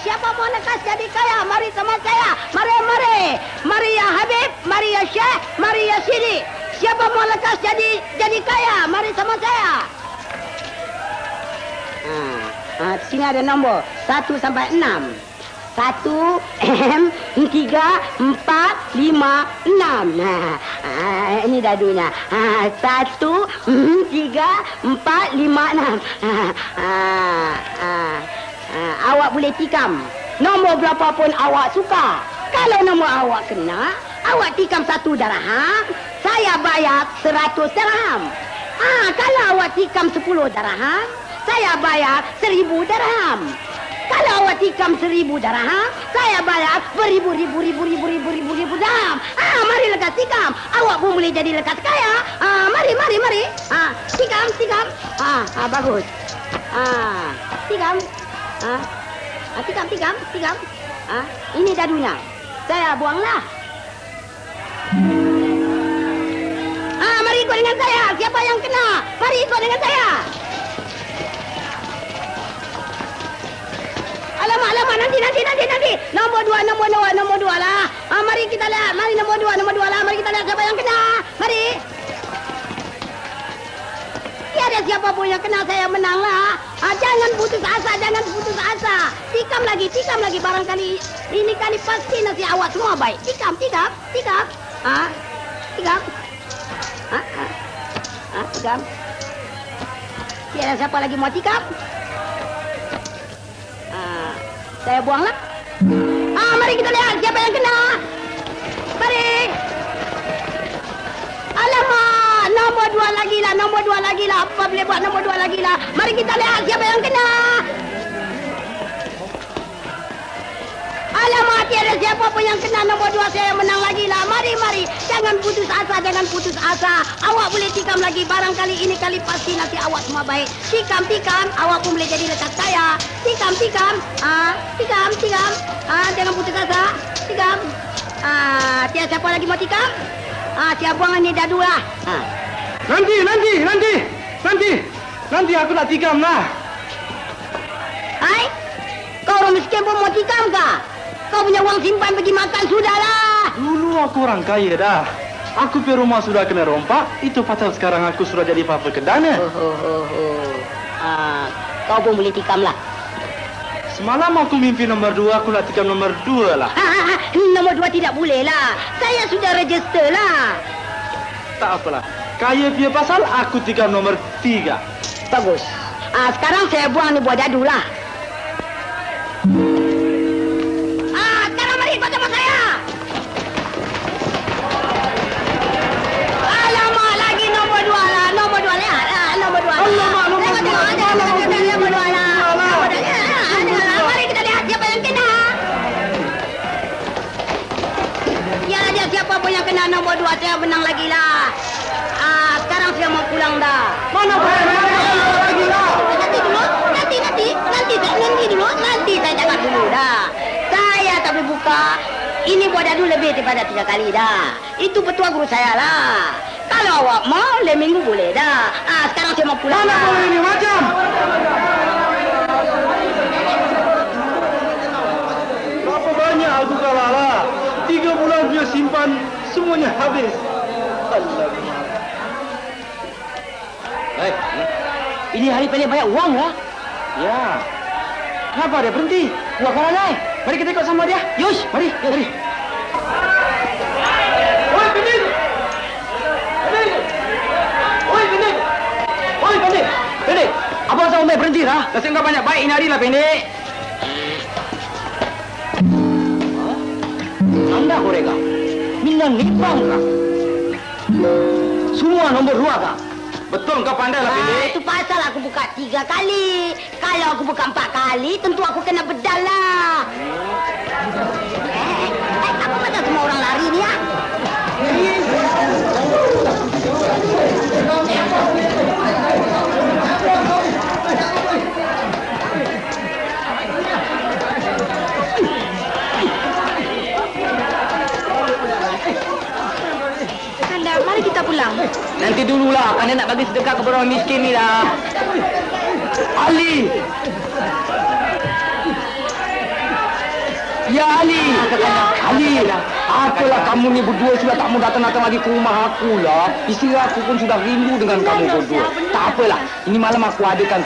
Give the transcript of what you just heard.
siapa mau lekas jadi kaya? Mari sama saya. Mari ya Habib, mari ya Syekh, mari ya Sidi. Siapa mau lekas jadi kaya? Mari sama saya. Di sini ada nombor 1 sampai 6. 1, 3, 4, 5, 6. Ini dadunya. 1, 3, 4, 5, 6. Awak boleh tikam nombor berapapun awak suka. Kalau nombor awak kena, awak tikam 1 dirham, saya bayar 100 dirham. Kalau awak tikam 10 dirham, saya bayar 1000 dirham. Kalau awak tikam 1000 dirham, saya bayar ribu dirham. Mari lekas tikam. Awak pun boleh jadi lekas kaya. Mari. Tikam. Bagus. Tikam. Tikam. Ini dadunya. Saya buanglah. Mari ikut dengan saya. Siapa yang kena? Mari ikut dengan saya. Alamak, nanti. Nombor 2 lah. Mari kita lihat. Mari nombor 2 lah. Mari kita lihat siapa yang kena. Mari. Tiada siapa pun yang kena, saya menang lah. Jangan putus asa. Tikam lagi. Barangkali ini kali pasti nasi awak semua baik. Tikam. Tikam. Tiada siapa lagi mau tikam. Saya buanglah. Mari kita lihat siapa yang kena. Mari. Alamak, nombor 2 lagi lah. Apa boleh buat nombor 2 lagi lah. Mari kita lihat siapa yang kena. Alamak, tiada siapa pun yang kena nombor 2, saya menang lagi lah. Mari. Jangan putus asa. Awak boleh tikam lagi. Barangkali ini kali pasti nanti awak semua baik. Tikam. Awak pun boleh jadi lekas saya. Tikam. Tikam. Jangan putus asa. Tikam. Tiada siapa lagi mau tikam? Siap buang ini dah 2 lah. Nanti aku nak tikam lah. Hai? Kau orang miskin pun mau tikam kah? Kau punya uang simpan pergi makan sudahlah. Dulu aku orang kaya dah. Aku pergi rumah sudah kena rompak. Itu pasal sekarang aku sudah jadi papa kedana. Kau pun boleh tikam lah. Semalam aku mimpi nombor 2, aku nak tikam nombor 2 lah. Nombor 2 tidak boleh lah. Saya sudah register lah. Tak apalah. Kaya punya pasal aku tikam nomor 3. Bagus. Sekarang saya buang ni buah dadu lah. Sekarang mari ikut sama saya. Alamak, lagi nombor 2 lah. Nombor 2 lihat lah. Nombor 2 lah. Alamak, nombor 2. Nombor 2 lah. Mari kita lihat siapa yang kena. Ya, siapa pun yang kena nombor 2, saya menang lagi lah. Sekarang saya mau pulang dah. Mana boleh lagi lah. Nanti saya jangan dulu dah. Saya tak boleh buka. Ini buat dadu lebih daripada 3 kali dah. Itu petua guru saya lah. Kalau awak mau, minggu boleh dah. Sekarang saya mau pulang. Mana boleh ini macam? Berapa banyak aku kalah lah. 3 bulan punya simpan, semuanya habis. Ini hari paling banyak uang lah. Ya. Kenapa dia berhenti? Buat kalah lah. Mari kita ikut sama dia. Yush, mari. Oi, Pendek! Oi, Pendek! Abang sama Umar berhenti lah. Nasib kau banyak baik ini hari lah, Pendek. Anda koreka. Minang nipang kah? Semua nombor 2 kah? Betul kau pandai lah, Pendek. Itu pasal aku buka 3 kali. Kalau aku buka 4 kali, tentu aku kena bedal lah. Apa macam semua orang lari ni ya? Mari kita pulang. Nanti dululah, Anda nak bagi sedekah kepada orang miskin ni lah. Ali! Ya Ali. Ali. Apalah kamu ni berdua sudah tak mau datang-datang lagi ke rumah aku lah. Isteri aku pun sudah rindu dengan kamu berdua. Tak apalah. Ini malam aku adakan